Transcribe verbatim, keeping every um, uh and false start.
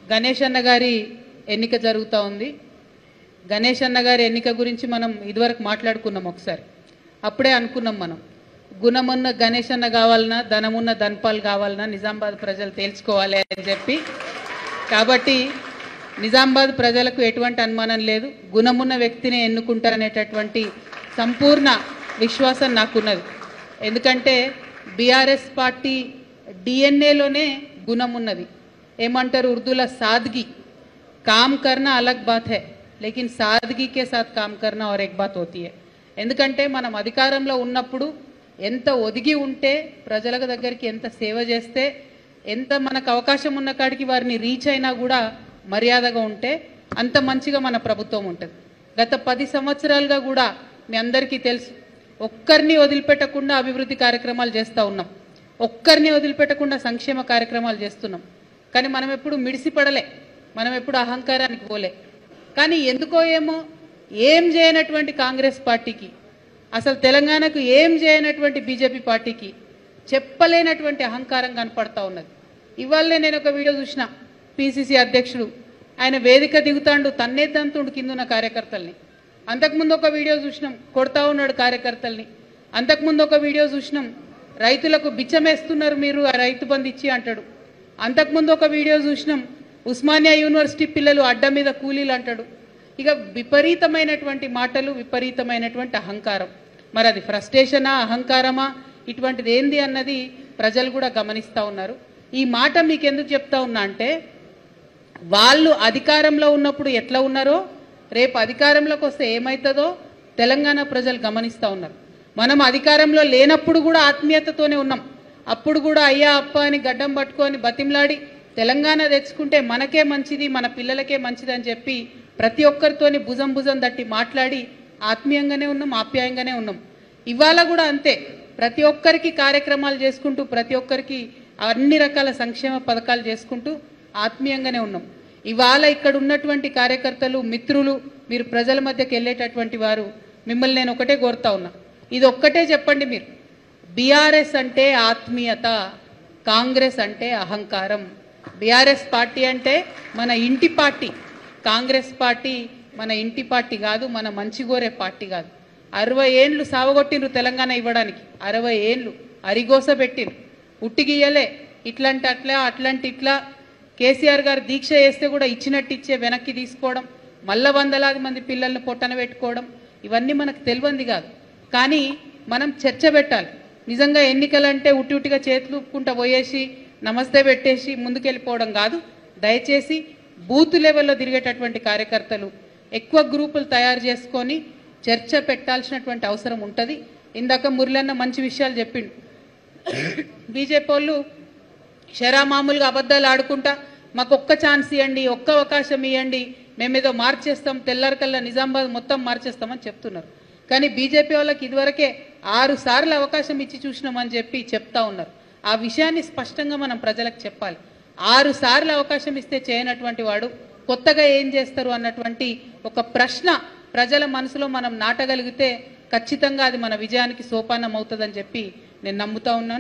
గణేష్ అన్న గారి ఎన్నిక జరుగుతూ ఉంది. గణేష్ అన్న గారి ఎన్నిక గురించి మనం ఇదివరకు మాట్లాడుకున్నాం ఒకసారి. అప్పుడే అనుకున్నాం మనం, గుణమున్న గణేష్ అన్న కావాలన్నా ధనమున్న ధన్పాల్ కావాలన్నా నిజామాబాద్ ప్రజలు తేల్చుకోవాలి అని చెప్పి. కాబట్టి నిజామాబాద్ ప్రజలకు ఎటువంటి అనుమానం లేదు, గుణమున్న వ్యక్తిని ఎన్నుకుంటారనేటటువంటి సంపూర్ణ విశ్వాసం నాకున్నది. ఎందుకంటే బీఆర్ఎస్ పార్టీ డిఎన్ఏలోనే గుణం ఉన్నది. ఏమంటారు ఉర్దూలో, సాద్గి. काम करना अलग बात है लेकिन सादगी के साथ काम करना और एक बात होती है. ఎందుకంటే మనం అధికారంలో ఉన్నప్పుడు ఎంత ఒదిగి ఉంటే, ప్రజల దగ్గరికి ఎంత సేవ చేస్తే, ఎంత మనకు అవకాశం ఉన్న కాడికి వారిని రీచ్ అయినా కూడా మర్యాదగా ఉంటే అంత మంచిగా మన ప్రభుత్వం ఉంటుంది. గత పది సంవత్సరాలుగా కూడా మీ అందరికీ తెలుసు, ఒక్కరిని వదిలిపెట్టకుండా అభివృద్ధి కార్యక్రమాలు చేస్తూ ఉన్నాం, ఒక్కరిని వదిలిపెట్టకుండా సంక్షేమ కార్యక్రమాలు చేస్తున్నాం. కానీ మనం ఎప్పుడు మిడిసిపడలే, మనం ఎప్పుడు అహంకారానికి పోలే. కానీ ఎందుకో ఏమో ఏం చేయనటువంటి కాంగ్రెస్ పార్టీకి, అసలు తెలంగాణకు ఏం చేయనటువంటి బీజేపీ పార్టీకి చెప్పలేనటువంటి అహంకారం కనపడతా ఉన్నది. ఇవాళనే నేను ఒక వీడియో చూసిన, పీసీసీ అధ్యక్షుడు ఆయన వేదిక దిగుతాండు, తన్నే తంతుండు కింద ఉన్న కార్యకర్తల్ని. అంతకుముందు ఒక వీడియో చూసినాం, కొడతా ఉన్నాడు కార్యకర్తల్ని. అంతకుముందు ఒక వీడియో చూసినాం, రైతులకు బిచ్చమేస్తున్నారు మీరు, ఆ రైతు బంధు ఇచ్చి అంటాడు. అంతకుముందు ఒక వీడియో చూసినాం, ఉస్మానియా యూనివర్సిటీ పిల్లలు అడ్డ మీద కూలీలు అంటాడు. ఇక విపరీతమైనటువంటి మాటలు, విపరీతమైనటువంటి అహంకారం. మరి అది ఫ్రస్ట్రేషనా, అహంకారమా, ఇటువంటిది ఏంది అన్నది ప్రజలు కూడా గమనిస్తూ ఉన్నారు. ఈ మాట మీకు ఎందుకు చెప్తా ఉన్నా అంటే, వాళ్ళు అధికారంలో ఉన్నప్పుడు ఎట్లా ఉన్నారో రేపు అధికారంలోకి వస్తే ఏమవుతుందో తెలంగాణ ప్రజలు గమనిస్తూ ఉన్నారు. మనం అధికారంలో లేనప్పుడు కూడా ఆత్మీయతతోనే ఉన్నాం. అప్పుడు కూడా అయ్యా అప్ప అని గడ్డం పట్టుకొని బతిమలాడి తెలంగాణ తెచ్చుకుంటే మనకే మంచిది, మన పిల్లలకే మంచిది అని చెప్పి ప్రతి ఒక్కరితోని భుజం భుజం తట్టి మాట్లాడి ఆత్మీయంగానే ఉన్నాం, ఆప్యాయంగానే ఉన్నాం. ఇవాళ కూడా అంతే, ప్రతి ఒక్కరికి కార్యక్రమాలు చేసుకుంటూ, ప్రతి ఒక్కరికి అన్ని రకాల సంక్షేమ పథకాలు చేసుకుంటూ ఆత్మీయంగానే ఉన్నాం. ఇవాళ ఇక్కడ ఉన్నటువంటి కార్యకర్తలు, మిత్రులు, మీరు ప్రజల మధ్యకి వెళ్ళేటటువంటి వారు, మిమ్మల్ని నేను ఒకటే కోరుతా ఉన్నా, ఇది ఒక్కటే చెప్పండి మీరు. బీఆర్ఎస్ అంటే ఆత్మీయత, కాంగ్రెస్ అంటే అహంకారం. బీఆర్ఎస్ పార్టీ అంటే మన ఇంటి పార్టీ, కాంగ్రెస్ పార్టీ మన ఇంటి పార్టీ కాదు, మన మంచిగోరే పార్టీ కాదు. అరవై ఏండ్లు సావగొట్టిండ్రు తెలంగాణ ఇవ్వడానికి, అరవై ఏండ్లు అరిగోస పెట్టిండ్రు, ఉట్టిగియ్యలే. ఇట్లాంటి అట్లా, అట్లాంటి ఇట్లా. కేసీఆర్ గారు దీక్ష చేస్తే కూడా ఇచ్చినట్టు ఇచ్చే వెనక్కి తీసుకోవడం, మళ్ళా వందలాది మంది పిల్లల్ని పొట్టన పెట్టుకోవడం, ఇవన్నీ మనకు తెలియంది కాదు. కానీ మనం చర్చ పెట్టాలి. నిజంగా ఎన్నికలంటే ఉట్టి ఉట్టిగా చేతులు ఊపుకుంటా పోయేసి నమస్తే పెట్టేసి ముందుకెళ్ళిపోవడం కాదు. దయచేసి బూత్ లెవెల్లో తిరిగేటటువంటి కార్యకర్తలు ఎక్కువ గ్రూపులు తయారు చేసుకొని చర్చ పెట్టాల్సినటువంటి అవసరం ఉంటుంది. ఇందాక మురళన్న మంచి విషయాలు చెప్పిండు. బీజేపీ వాళ్ళు షరా మామూలుగా అబద్ధాలు ఆడుకుంటా మాకు ఒక్క ఛాన్స్ ఇవ్వండి, ఒక్క అవకాశం ఇవ్వండి, మేమేదో మార్చేస్తాం, తెల్లారికల్లా నిజామాబాద్ మొత్తం మార్చేస్తామని చెప్తున్నారు. కానీ బీజేపీ వాళ్ళకి ఇదివరకే ఆరు సార్లు అవకాశం ఇచ్చి చూసినామని చెప్పి చెప్తా ఉన్నారు. ఆ విషయాన్ని స్పష్టంగా మనం ప్రజలకు చెప్పాలి. ఆరు సార్లు అవకాశం ఇస్తే చేయనటువంటి వాడు కొత్తగా ఏం చేస్తారు అన్నటువంటి ఒక ప్రశ్న ప్రజల మనసులో మనం నాటగలిగితే ఖచ్చితంగా అది మన విజయానికి సోపానం అవుతుందని చెప్పి నేను నమ్ముతా ఉన్నాను.